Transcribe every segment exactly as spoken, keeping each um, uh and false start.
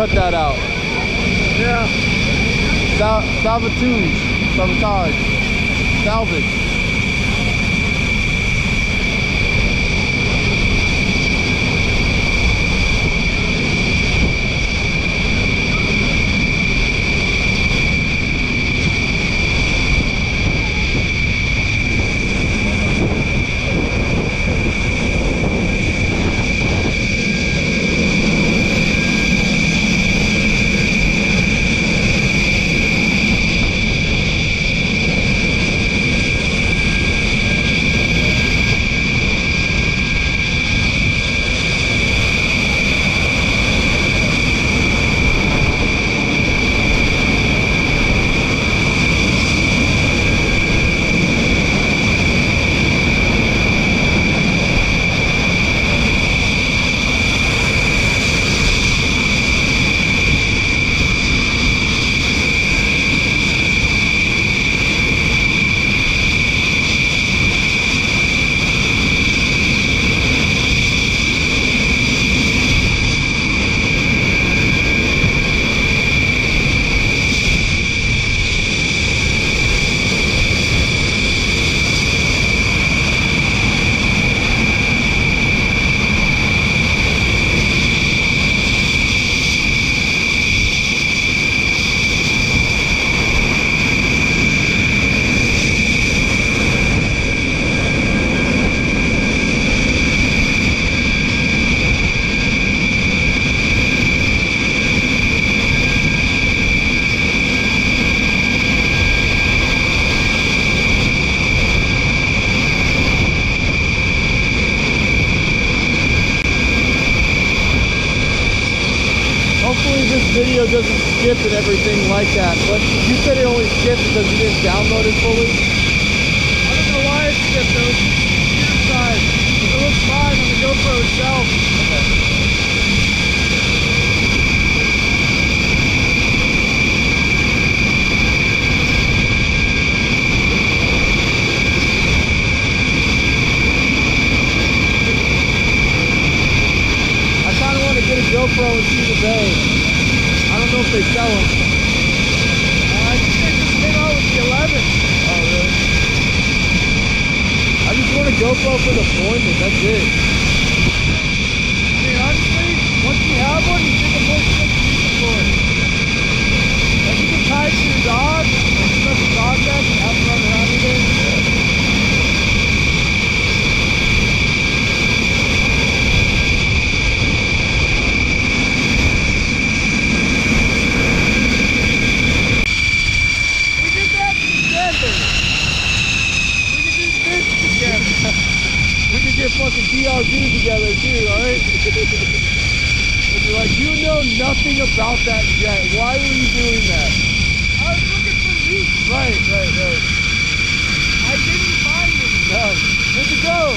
cut that out. Yeah. Sal Salvatore. Sabotage. Salvage. Video doesn't skip and everything like that, but you said it only skipped because you didn't download it fully? I don't know why it skipped though. Computer side. It looks fine on the GoPro itself. Okay. I kind of want to get a GoPro and see the bay. I don't know if they sell them. Uh, I think they just came out with the eleven. Oh, really? I just want a GoPro for the deployment, that's it. I mean, honestly, once you have one, you think of most of the use for it. Like, you can tie it to your dog, and you let the dog back and have it run around with it. We could get fucking D R V together too, alright? And you're like, you know nothing about that jet. Why were you doing that? I was looking for leaks. Right, right, right. I didn't find them. No. Where'd you go?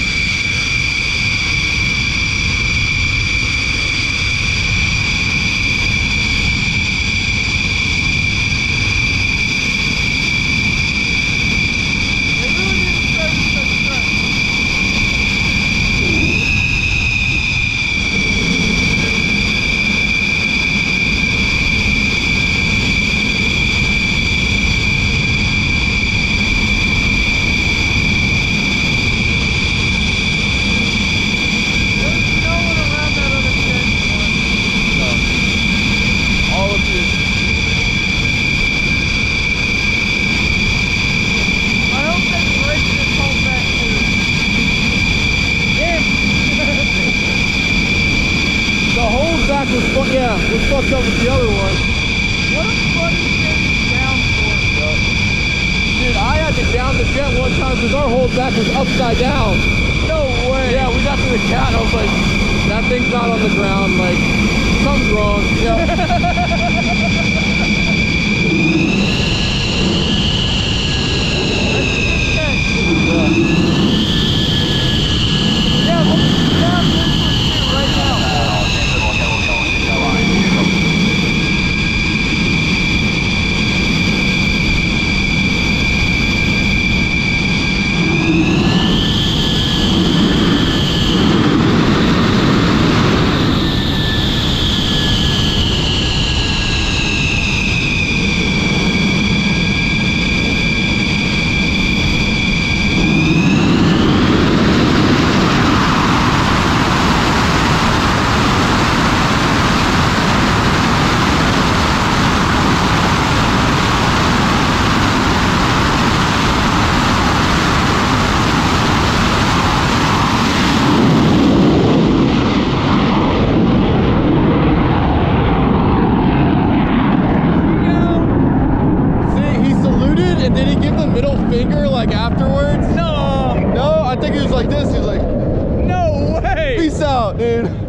Was fu yeah, was fucked up with the other one. What a funny thing to down for. Yeah. Dude, I had to down the jet one time because our holdback was upside down. No way. Yeah, we got to the cat. I was like, that thing's not on the ground. Like, something's wrong. Yeah. Yeah, we'll be down this one too right now. finger like afterwards? No. No, I think he was like this. He was like, No way. peace out, dude.